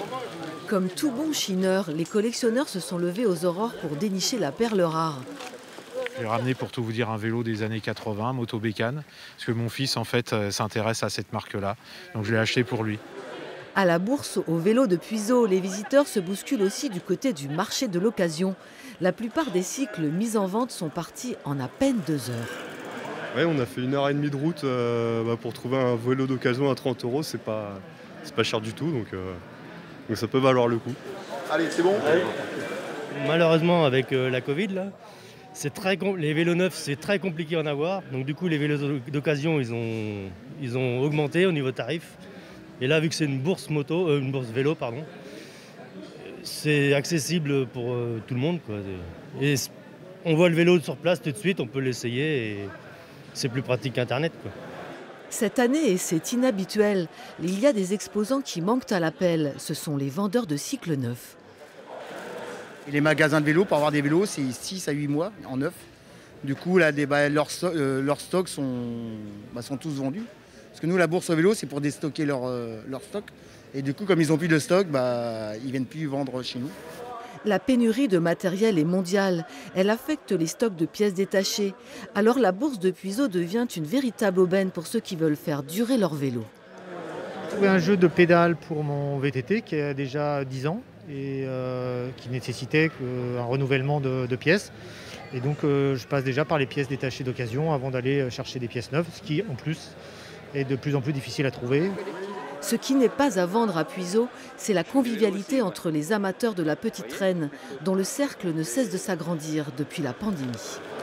Comme tout bon chineur, les collectionneurs se sont levés aux aurores pour dénicher la perle rare. J'ai ramené, pour tout vous dire, un vélo des années 80, Moto Bécane, parce que mon fils en fait s'intéresse à cette marque-là, donc je l'ai acheté pour lui. À la bourse au vélo de Puiseaux, les visiteurs se bousculent aussi du côté du marché de l'occasion. La plupart des cycles mis en vente sont partis en à peine 2 heures. Ouais, on a fait 1h30 de route pour trouver un vélo d'occasion à 30 €, c'est pas cher du tout, donc ça peut valoir le coup. Allez, c'est bon. Malheureusement, avec la Covid, là, les vélos neufs, c'est très compliqué à en avoir. Donc du coup, les vélos d'occasion, ils ont augmenté au niveau tarif. Et là, vu que c'est une bourse vélo, pardon, c'est accessible pour tout le monde, quoi. Et on voit le vélo sur place tout de suite, on peut l'essayer et c'est plus pratique qu'Internet, quoi. Cette année, et c'est inhabituel, il y a des exposants qui manquent à l'appel. Ce sont les vendeurs de cycles neufs. Et les magasins de vélos, pour avoir des vélos, c'est 6 à 8 mois en neuf. Du coup, là, leurs stocks sont tous vendus. Parce que nous, la bourse au vélo, c'est pour déstocker leur stock. Et du coup, comme ils n'ont plus de stock, ils ne viennent plus vendre chez nous. La pénurie de matériel est mondiale. Elle affecte les stocks de pièces détachées. Alors la bourse de Puiseaux devient une véritable aubaine pour ceux qui veulent faire durer leur vélo. J'ai trouvé un jeu de pédales pour mon VTT qui a déjà 10 ans et qui nécessitait un renouvellement de pièces. Et donc je passe déjà par les pièces détachées d'occasion avant d'aller chercher des pièces neuves, ce qui en plus est de plus en plus difficile à trouver. Ce qui n'est pas à vendre à Puiseaux, c'est la convivialité entre les amateurs de la petite traîne, dont le cercle ne cesse de s'agrandir depuis la pandémie.